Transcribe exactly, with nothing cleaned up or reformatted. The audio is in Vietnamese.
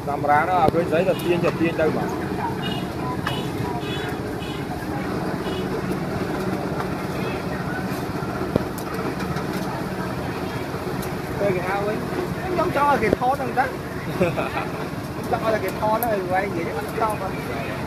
camera nó cái giấy là tiên là tiên đâu mà cái ao ấy giống cho cái thon thằng đó cho là cái thon nó quay gì chứ nó to mà